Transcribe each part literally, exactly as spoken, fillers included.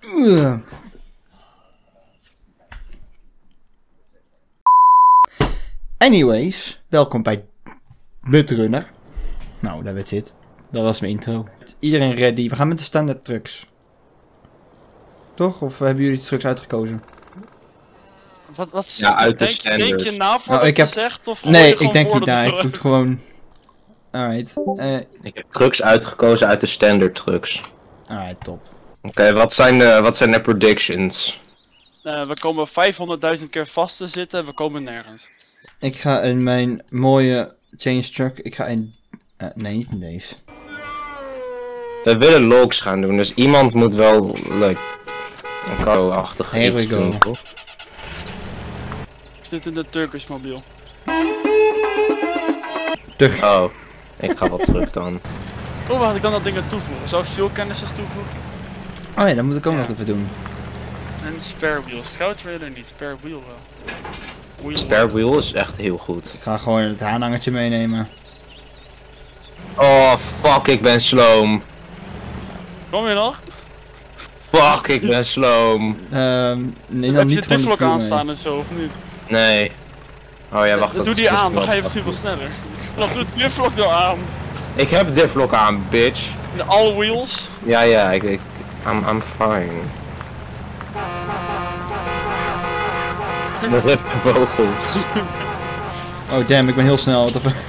Uh. Anyways, welkom bij Mudrunner. Nou, daar werd het. Dat was mijn intro. Iedereen ready. We gaan met de standaard trucks. Toch? Of hebben jullie de trucks uitgekozen? Wat, wat Ja, uit de denk, standaard. denk je na voordat Nou, ik heb... je zegt? Of nee, gooi je ik denk niet woorden na. Ik eruit? doe het gewoon... Alright. Uh, Ik heb trucks uitgekozen uit de standard trucks. Alright, top. Oké, okay, wat zijn de wat zijn de predictions? Uh, we komen vijfhonderdduizend keer vast te zitten en we komen nergens. Ik ga in mijn mooie change truck. Ik ga in... Uh, nee, niet in deze. We willen logs gaan doen, dus iemand moet wel like, een cargo-achtig Here iets we go. doen, toch? Ik zit in de Turkish mobiel. Terug. Oh, ik ga wel terug dan. Oh, wacht, ik kan dat dingen toevoegen. Zou ik veel kennis eens toevoegen? Oh ja, dat moet ik ook Ja. nog even doen. En spare wheel. Scout trailer niet, spare wheel wel. Wheel Spare wheel is echt heel goed. Ik ga gewoon het aanhangertje meenemen. Oh, fuck, ik ben sloom. Kom je nog? Fuck, ik ben sloom. Ehm nee, dan Heb je niet de gewoon de difflock vloer mee. aanstaan en zo, of niet? Nee. Oh ja, wacht. dat Doe is die dus aan, dan wel ga je wat. veel sneller. Dan doe de difflock nou aan. Ik heb difflock aan, bitch. De all wheels. Ja, ja, ik, ik I'm, I'm fine. Nog even vogels. Oh damn, ik ben heel snel. What the fuck?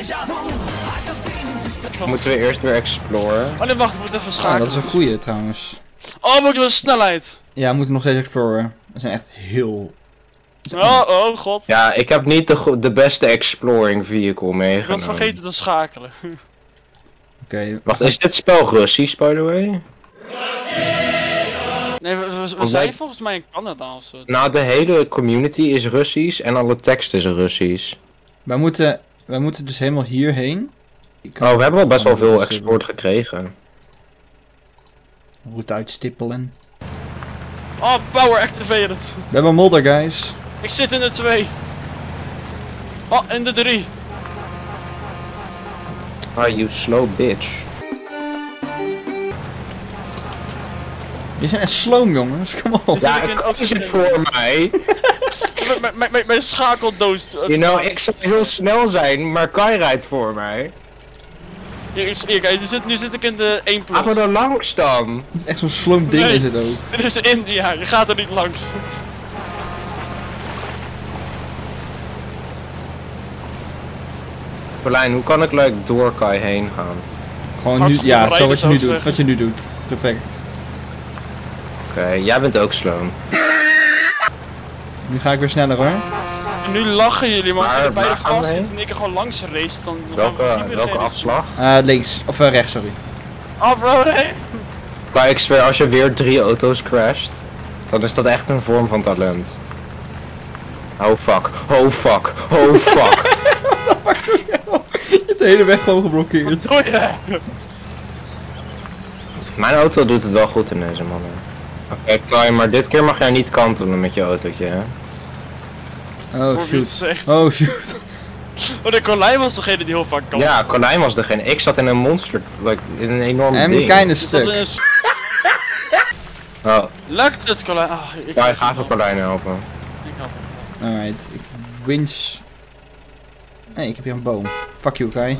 Moeten we eerst weer exploren? Oh nee, wacht, ik moet even Ah, schakelen. dat is een goeie trouwens. Oh, moet je wel snelheid. Ja, we moeten nog steeds exploren. We zijn echt heel... Oh, oh god. Ja, ik heb niet de, go- de beste exploring vehicle Ik was meegenomen. vergeten te schakelen. Oké. Okay. Wacht, is dit spel Russisch, by the way? Nee, we, we, we Want zijn wij- volgens mij in Canada of zo. Nou, de hele community is Russisch en alle tekst is Russisch. Wij moeten, wij moeten dus helemaal hierheen. Ik kan Oh, we hebben al best wel veel dus, export gekregen. route uitstippelen. Oh, power activated. We hebben modder, guys. Ik zit in de twee. Oh, in de drie. Ah, you slow bitch. Die zijn echt sloom, jongens. Kom op. Ja, Ja, ik ik ook is het zin voor mij. Mijn- mijn- mijn- mijn- Mijn schakeldoos. You know, ik zou heel snel zijn, maar Kai rijdt voor mij. Hier, is- hier, kijk, nu zit, nu zit ik in de één plus. Laten we er langs dan. Het is echt zo'n sloom ding Nee. is het ook. Dit is India, je gaat er niet langs. Berlijn, hoe kan ik like, door Kai heen gaan? Gewoon nu, Hartstikke ja, rijden, zo wat je zou nu ik doet. zeggen. Wat je nu doet. Perfect. Oké, jij bent ook slow. Nu ga ik weer sneller hoor. En nu lachen jullie, maar als Maar je beide waar gaan we vast heen? zit en ik er gewoon langs race, dan dan gaan we Welke, zien weer welke degene- afslag? Eh, links. Of uh, rechts, sorry. Oh bro, nee. Kai, ik zweer, als je weer drie auto's crasht, dan is dat echt een vorm van talent. Oh fuck, oh fuck, oh fuck. Je hebt de hele weg gewoon geblokkeerd. Doe je? Mijn auto doet het wel goed in deze mannen. Oké, Kai, maar dit keer mag jij niet kantelen met je autootje, hè? Oh Hoor wie het shoot. zegt. Oh shoot. Oh, de Colijn was degene die heel vaak kan. Ja, Colijn was degene. Ik zat in een monster, like, in een enorm En ding. kleine Is dat stuk. een s- Oh, Lukt het, Colijn? Ah, ik Kai, ga even Colijn helpen. Ik help hem. Alright. Ik winch. Nee, ik heb hier een boom. Fuck you, Kai.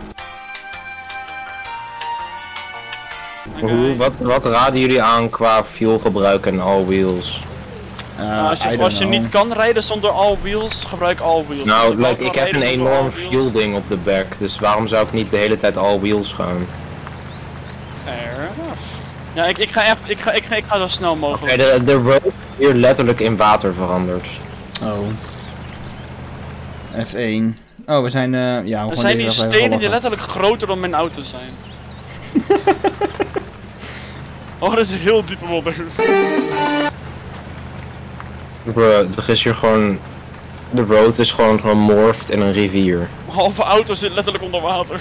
Oké. Hoe, wat, wat raden jullie aan qua fuelgebruik en all wheels? Uh, Nou, als I je, don't als je know. niet kan rijden zonder all wheels, gebruik all wheels. Als Nou, je wel like, kan ik heb rijden een zonder enorm all wheels, fuel ding op de back, dus waarom zou ik niet de hele tijd all wheels gaan? Fair enough. Ja, ik, ik ga echt, ik ga, ik ga, ik ga zo snel Oké, mogelijk. de, de road is hier letterlijk in water veranderd. Oh. F één. Oh, we zijn, eh ja, we Er zijn hier hier stenen die letterlijk groter dan mijn auto zijn. Oh, dat is heel diepe modder. Bro, er is hier gewoon... De road is gewoon gemorfd in een rivier. Mijn halve auto zit letterlijk onder water.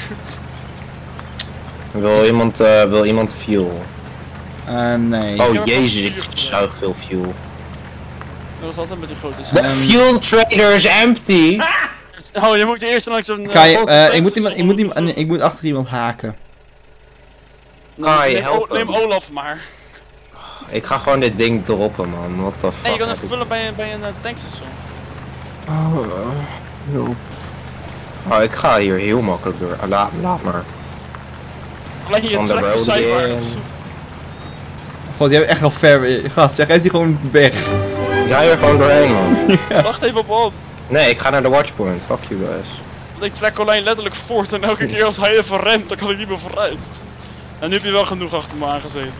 Wil iemand, eh, wil iemand fuel? Uh, nee. Oh heb er jezus, vast ik vier zuig veel fuel. Dat was altijd met die grote The zin. Ehm. fuel trader is empty! Oh, je moet eerst langs een... Kai, eh, eh, ik moet iemand, ik moet iemand, nee, ik moet achter iemand haken. Nou, Kai, neem, help O- neem hem. Olaf maar. Ik ga gewoon dit ding droppen, man. What the fuck. Nee, je kan heb het ik- vullen bij, een- bij een uh, tankstation. Oh, uh, hulp. Oh, ik ga hier heel makkelijk door. Ah, laat, laat maar. Alleen je On the trekt road zijwaarts. again. God, jij bent echt al ver. Gast, zeg, heeft hij gewoon weg. Ga hier gewoon doorheen, man. Wacht even op ons. Nee, ik ga naar de watchpoint. Fuck you guys. Want ik trek Colijn letterlijk voort en elke keer als hij even remt, dan kan ik niet meer vooruit. En nu heb je wel genoeg achter me aangezeten.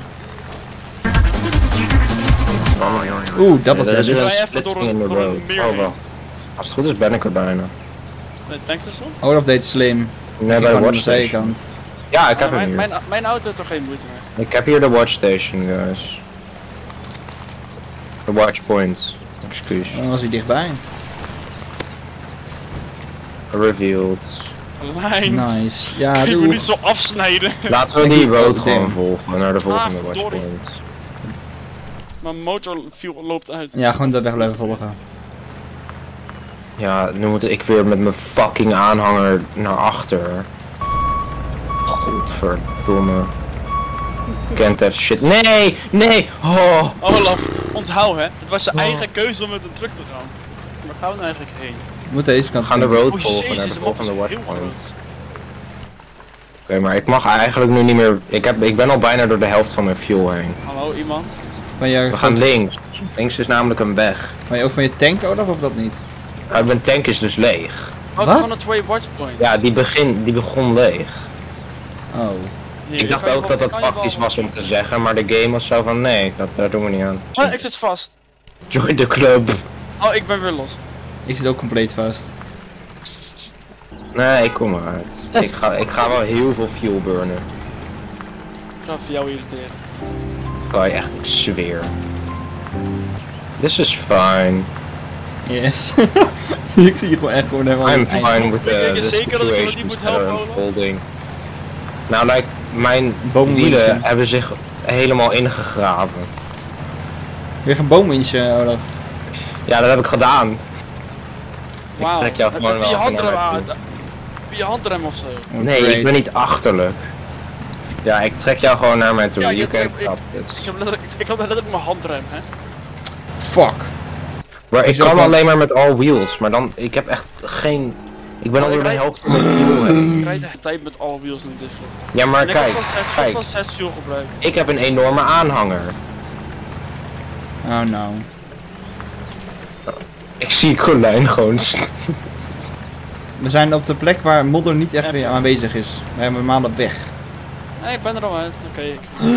Oeh, dat was Ja, er is de. een Rij even splitsing door een- in de door een road. meer Oh, heen. wacht. Als het goed is ben ik er bijna. Nee, tankstation? Olaf deed slim. Nee, Ging bij de gewoon aan de watchstation. zijkant. Ja, ik heb Ah, hem mijn, hier. mijn, mijn auto heeft toch geen moeite meer. Ik heb hier de watchstation, guys. De watchpoint. Excuus. Dan was hij dichtbij. Revealed. Lijn. Nice. Ja, Kun je me doe. niet zo afsnijden? Laten we die road Oh, gewoon damn. volgen naar de volgende Ah, verdorie. watchpoint. Mijn motor viel, loopt uit. Ja, gewoon de weg blijven volgen. Ja, nu moet ik weer met mijn fucking aanhanger naar achter. Godverdomme. Can't have shit. Nee! Nee! Oh! Olaf, onthoud hè. Het was je Oh. eigen keuze om met een truck te gaan. Waar gaan we nou eigenlijk heen? We moeten deze kant We gaan de doen. road Oh, volgen jezus, naar de de map is volgende heel watchpoint. Oké, maar ik mag eigenlijk nu niet meer... Ik, heb, ik ben al bijna door de helft van mijn fuel heen. Hallo, iemand? Kan je, We gaan links. Links is namelijk een weg. kan je ook van je tank, Olaf, of dat niet? Maar mijn tank is dus leeg. Oh, Wat? van de twee watchpoints. Ja, die, begin, die begon leeg. Oh. Hier, Ik dacht kan je ook wel- dat kan dat je wel- praktisch was om te zeggen, maar de game was zo van nee, dat, daar doen we niet aan. Oh, ik zit vast. Join the club. Oh, ik ben weer los. Ik zit ook compleet vast. Nee, ik kom eruit. Ik ga, ik ga wel heel veel fuel burnen. Ik ga voor jou irriteren. Kan je echt, ik zweer. This is fine. Yes. Ik zie je gewoon echt gewoon helemaal... I'm fine with Weet je the, the zeker dat ik iemand situations die moet that helpen, are Olaf? unfolding. Nou, like, mijn Boomwinchen. wielen hebben zich helemaal ingegraven. Weer een boomwindje, Olaf. Ja, dat heb ik gedaan. Wauw. trek jou gewoon Heb je wel je even handrem naar mij uit? Heb je je handrem of zo? Oh, Nee, great. ik ben niet achterlijk. Ja, ik trek jou gewoon naar mij toe. Ja, you je can trekt- stop Ik this. heb letterlijk, ik heb letterlijk mijn handrem, hè. Fuck. Maar ik Ik zou kan wel- alleen maar met all wheels, maar dan, ik heb echt geen... Ik ben Maar al ik door de rijd- helft van mijn fuel heen. Ik rijd de hele tijd met alle wheels in different. Ja, maar En ik heb kijk, wel zes, ik heb kijk. wel zes fuel gebruikt. Ik heb een enorme aanhanger. Oh no. Ik zie Colijn gewoon... We zijn op de plek waar modder niet echt weer aanwezig is. We hebben hem aan op weg. Nee, ik ben er al uit. Oké, ik...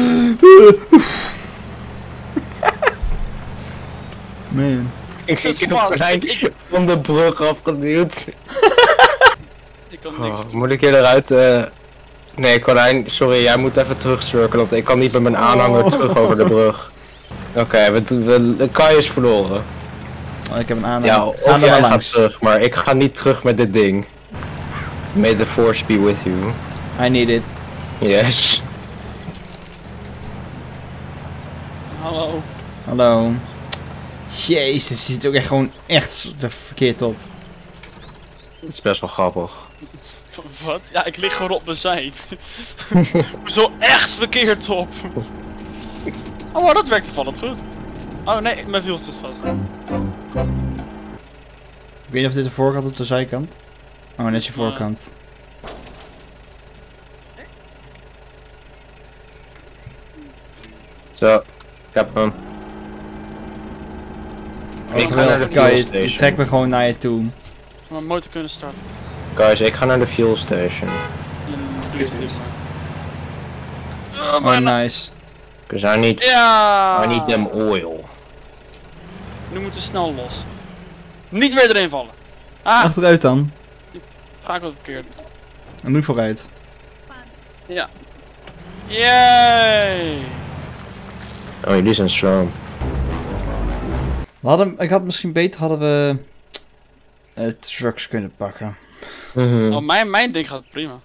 Man. Ik zit zie vast. Colijn Ik- van de brug afgeduwd. Ik kan niks Oh, doen. moet ik hier eruit... eh Nee, Colijn, sorry, jij moet even terugcirkelen, want ik kan niet met mijn aanhanger Oh. terug over de brug. Oké, we, we, de Kai is verloren. Oh, ik heb een aanhanger. Ja, Ga of er jij maar gaat langs. terug, maar ik ga niet terug met dit ding. May the force be with you. I need it. Yes. Hallo. Hallo. Jezus, je zit ook echt gewoon echt er verkeerd op. Het is best wel grappig. Wat? Ja, ik lig gewoon op mijn zij. Zo echt verkeerd op. Oh, maar dat werkt toevallig goed. Oh nee, mijn wiel zit vast. Ik weet niet of dit de voorkant op de zijkant. Oh, net je voorkant. Zo, ik heb hem. Ik ga naar de Kan fuel je, je trekt station. me gewoon naar je toe. Mijn motor kunnen starten. Guys, ik ga naar de fuel station. En doe je het dit maar. Oh, Oh, bijna. nice. Cause I need, Ja! I need them oil. Nu moeten we snel los. Niet weer erin vallen. Ah, Achteruit dan. ga ik wat verkeerd. En nu vooruit. Ja. Yay! Oh, jullie zijn slow. We hadden, ik had misschien beter hadden we uh, trucks kunnen pakken. Mhm. Oh, mijn, mijn ding gaat prima.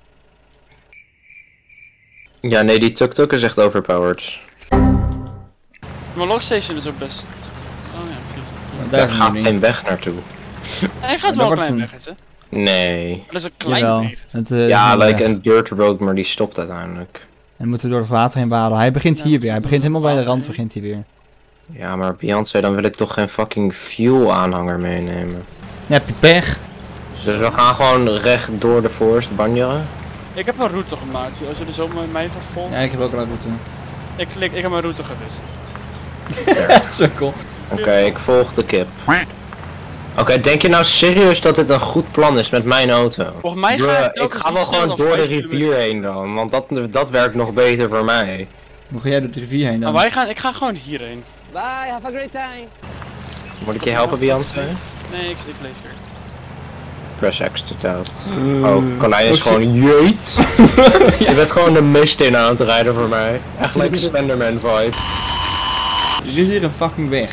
Ja, nee, die tuk-tuk is echt overpowered. Mijn lockstation is ook best. Oh ja, precies. Maar Daar gaan gaat we niet. geen weg naartoe. Hij gaat dat wel een wordt klein een- weggetje. Nee. Dat is een klein Jawel. weggetje. Het, uh, Ja, is wel like weg. een dirt road, maar die stopt uiteindelijk. dan moeten we door het water heen waden. Hij begint hier weer. Hij begint helemaal bij de rand, begint hij weer. Ja, maar Beyoncé, dan wil ik toch geen fucking fuel aanhanger meenemen. Dan heb je pech. Dus we gaan gewoon recht door de forest banjeren. Ik heb een route gemaakt, als je er zo met mij vervolgt. Ja, ik heb ook al een route. Ik, klik, ik heb mijn route gewist. Sukkel. Oké, okay, ik volg de kip. Oké, okay, denk je nou serieus dat dit een goed plan is met mijn auto? Volgens mij ga ik, ik ga wel gewoon door de rivier heen dan, want dat, dat werkt nog beter voor mij. Hoe ga jij door de rivier heen dan? Nou, wij gaan, ik ga gewoon hierheen. Bye, have a great time. Moet ik je helpen, Beyoncé? Nee, ik, ik leef hier. Press X to out. Oh, Carlijn is oh, gewoon jeet. Je bent gewoon de mist in aan het rijden voor mij. Echt lekker Slenderman vibe. Er is hier een fucking weg.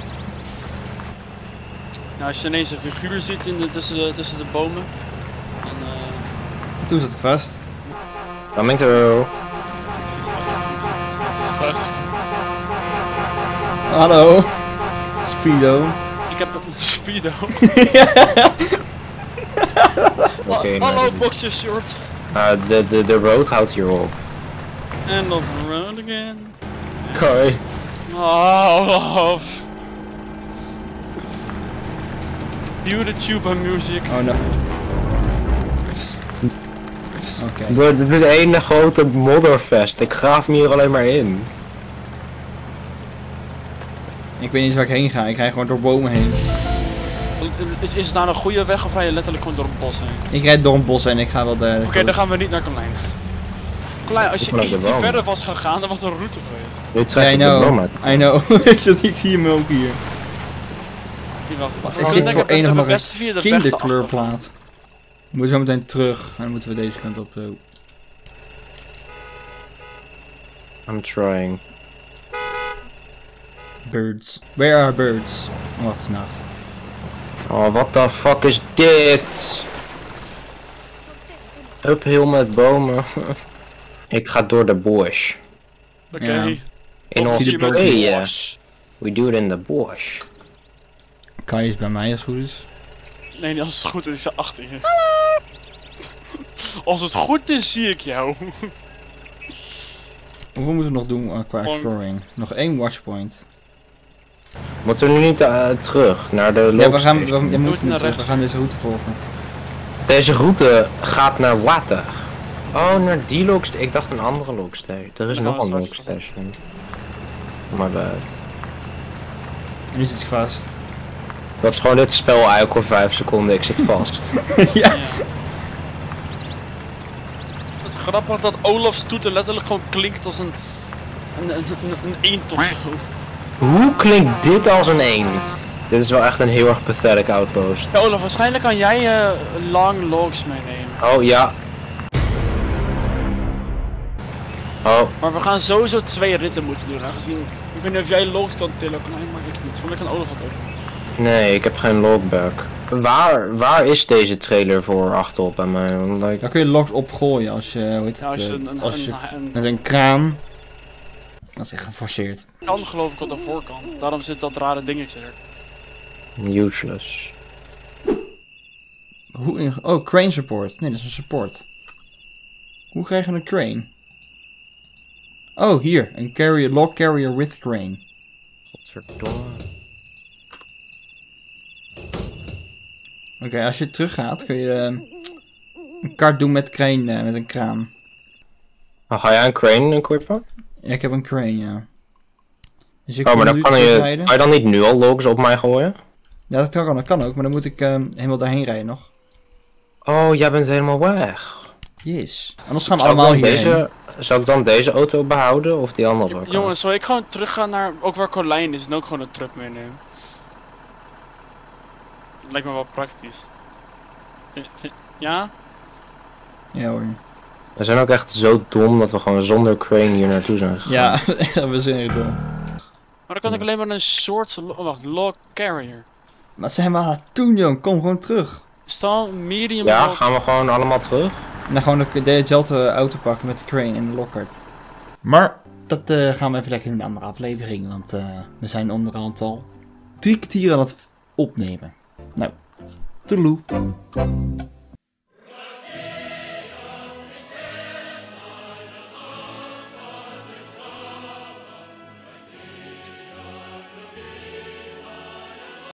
Nou, als je ineens een figuur ziet in de, tussen, de, tussen de bomen, dan uh... Toen zat ik vast. Coming through. Ik zit vast. Hallo. Speedo. Ik heb een Speedo. Okay, Hallo, nee. boxer shorts. Uh, de, de, de road houdt hier op. And off the road again. Oké. Oh, love. Cue the tuba music. Oh no. Oké. Okay. Dit is één grote modderfest. Ik graaf me hier alleen maar in. Ik weet niet eens waar ik heen ga. Ik ga gewoon door bomen heen. Is, is het nou een goede weg of ga je letterlijk gewoon door een bos heen? Ik rijd door een bos en ik ga wel de... Oké, okay, dan gaan we niet naar Carlijn. Carlijn, als je ietsje verder was gegaan, dan was er een route geweest. Nu trek ik de boom uit. I know. ik, zit, ik zie hem ook hier. Hier, wacht, wacht. Ik zit voor een of andere kinderkleurplaat. We moeten zo meteen terug en dan moeten we deze kant op. Zo. I'm trying. Birds. Where are birds? Oh, wat is nacht. Oh, what the fuck is dit? Uphill met bomen. Ik ga door de bush. Oké. Okay. Ja. In Australië. We do it in the bush. Kai is bij mij als het goed is. Nee, als het goed is, is ze achter je. Als het goed is, zie ik jou. Hoeveel moeten we nog doen uh, qua exploring? Nog één watchpoint. Moeten we nu niet uh, terug naar de Ja, we gaan, we, we, we moeten naar rechts. We gaan deze route volgen. Deze route gaat naar water. Oh, naar die logstation. Ik dacht een andere logstation. Er is nog een logstation. Maar dat. En nu zit ik vast. Dat is gewoon dit spel eigenlijk al vijf seconden. Ik zit vast. ja. ja. Het is grappig dat Olaf's toeter letterlijk gewoon klinkt als een een, een, een, een eend of zo. Hoe klinkt dit als een eend? Dit is wel echt een heel erg pathetic outpost. Ja, Olaf, waarschijnlijk kan jij uh, long logs meenemen. Oh ja. Oh. Maar we gaan sowieso twee ritten moeten doen, aangezien... Ik weet niet of jij logs kan tillen, nee, maar ik niet. Voor mij kan Olaf dat ook. Nee, ik heb geen logback. Waar, waar is deze trailer voor achterop bij mij? Like... Daar kun je logs opgooien als je, hoe heet ja, als je, het, een, een, als je een, een, met een kraan. Dat is echt geforceerd. Kan geloof ik op de voorkant, daarom zit dat rare dingetje er. Useless. Hoe in... Oh, crane support. Nee, dat is een support. Hoe krijgen we een crane? Oh, hier. Een carrier, log carrier with crane. Godverdomme. Oké, okay, als je terug gaat kun je uh, een kart doen met crane, uh, met een kraan. Oh, ga jij een crane equippen? Ja, ik heb een crane, ja. Dus ik oh, maar dan kan je, kan je dan niet nu al logs op mij gooien? Ja, dat kan, dat kan ook, maar dan moet ik uh, helemaal daarheen rijden nog. Oh, jij bent helemaal weg. Yes. Anders gaan we allemaal hier deze, Zou ik dan deze auto behouden of die andere? J jongens, zal ik gewoon teruggaan naar ook waar Carlijn is en ook gewoon een truck meenemen? Lijkt me wel praktisch. Ja? Ja hoor. We zijn ook echt zo dom dat we gewoon zonder crane hier naartoe zijn gegaan. Ja, we zijn echt dom. Maar dan kan ik alleen maar een soort oh, wacht, log carrier. Maar zijn we aan het doen, jong? Kom gewoon terug. Stel medium. Ja, gaan we gewoon allemaal terug? Nou, gewoon de, dezelfde auto pakken met de crane en de lockhart. Maar dat uh, gaan we even lekker in een andere aflevering, want uh, we zijn onderhand al drie kwartier aan het opnemen. Nou, toedeloe.